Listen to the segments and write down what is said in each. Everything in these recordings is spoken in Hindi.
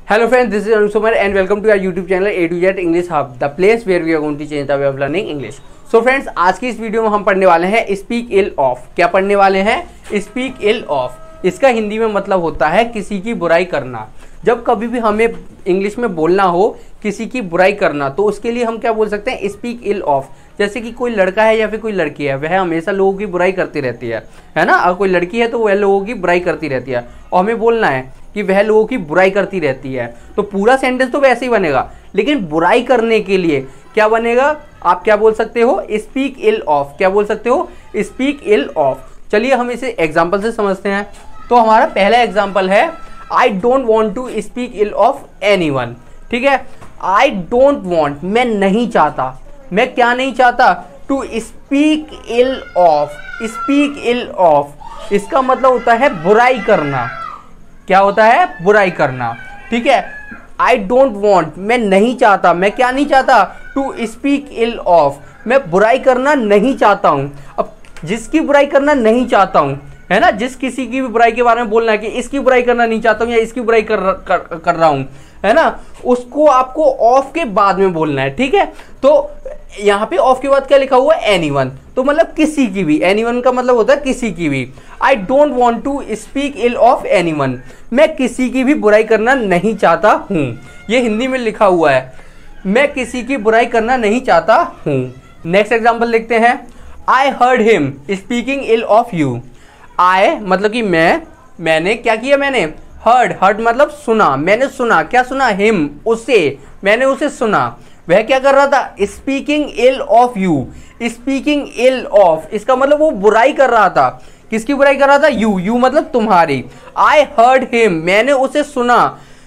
Hello friends, this is Anuj Somar and welcome to our YouTube channel A to Z English Hub, the place where we are going to change the way of learning English. So friends, आज की इस वीडियो में हम पढ़ने वाले हैं स्पीक इल ऑफ। क्या पढ़ने वाले हैं? Speak ill of. इसका हिंदी में मतलब होता है किसी की बुराई करना। जब कभी भी हमें इंग्लिश में बोलना हो किसी की बुराई करना, तो उसके लिए हम क्या बोल सकते हैं? Speak ill of. जैसे कि कोई लड़का है या फिर कोई लड़की है, वह हमेशा लोगों की बुराई करती रहती है ना। अगर कोई लड़की है तो वह लोगों की बुराई करती रहती है और हमें बोलना है कि वह लोगों की बुराई करती रहती है, तो पूरा सेंटेंस तो वैसे ही बनेगा, लेकिन बुराई करने के लिए क्या बनेगा? आप क्या बोल सकते हो? Speak ill of. क्या बोल सकते हो? Speak ill of. चलिए हम इसे एग्जाम्पल से समझते हैं। तो हमारा पहला एग्जाम्पल है I don't want to speak ill of anyone. ठीक है, आई डोंट वॉन्ट, मैं नहीं चाहता। मैं क्या नहीं चाहता? To speak ill of. Speak ill of इसका मतलब होता है बुराई करना। क्या होता है? बुराई करना। ठीक है, आई डोंट वॉन्ट, मैं नहीं चाहता। मैं क्या नहीं चाहता? टू स्पीक इल ऑफ, मैं बुराई करना नहीं चाहता हूं। अब जिसकी बुराई करना नहीं चाहता हूं, है ना, जिस किसी की भी बुराई के बारे में बोलना है कि इसकी बुराई करना नहीं चाहता हूं या इसकी बुराई कर रहा हूं, है ना, उसको आपको ऑफ के बाद में बोलना है। ठीक है, तो यहाँ पे ऑफ के बाद क्या लिखा हुआ है? एनीवन। तो मतलब किसी की भी। एनीवन का मतलब होता है किसी की भी। I don't want to speak ill of anyone, मैं किसी की भी बुराई करना नहीं चाहता हूँ। ये हिंदी में लिखा हुआ है, मैं किसी की बुराई करना नहीं चाहता हूँ। नेक्स्ट एग्जाम्पल देखते हैं। I heard him speaking ill of you. I मतलब कि मैंने क्या किया? मैंने हर्ड मतलब सुना। मैंने सुना। क्या सुना? हिम, उसे। मैंने उसे सुना। वह क्या कर रहा था? Speaking ill of you. Speaking ill of इसका मतलब वो बुराई कर रहा था। किसकी बुराई कर रहा था? यू मतलब तुम्हारी। आई हर्ड हिम, मैंने उसे सुना।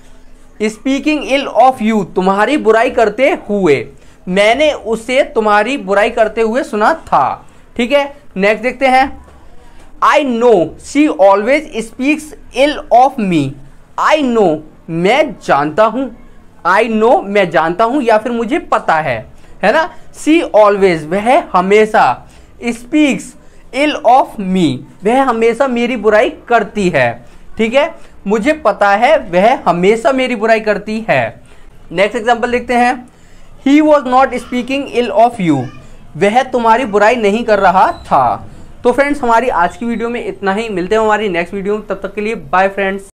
स्पीकिंग इल ऑफ यू, तुम्हारी बुराई करते हुए। मैंने उसे तुम्हारी बुराई करते हुए सुना था। ठीक है, नेक्स्ट देखते हैं। I know she always speaks ill of me. I know, मैं जानता हूं। आई नो, मैं जानता हूं या फिर मुझे पता है ना। शी ऑलवेज, वह हमेशा। स्पीक्स इल ऑफ मी, वह हमेशा मेरी बुराई करती है। ठीक है, मुझे पता है वह हमेशा मेरी बुराई करती है। नेक्स्ट एग्जांपल देखते हैं। He was not speaking ill of you, वह तुम्हारी बुराई नहीं कर रहा था। तो फ्रेंड्स, हमारी आज की वीडियो में इतना ही। मिलते हैं हमारी नेक्स्ट वीडियो में, तब तक के लिए बाय फ्रेंड्स।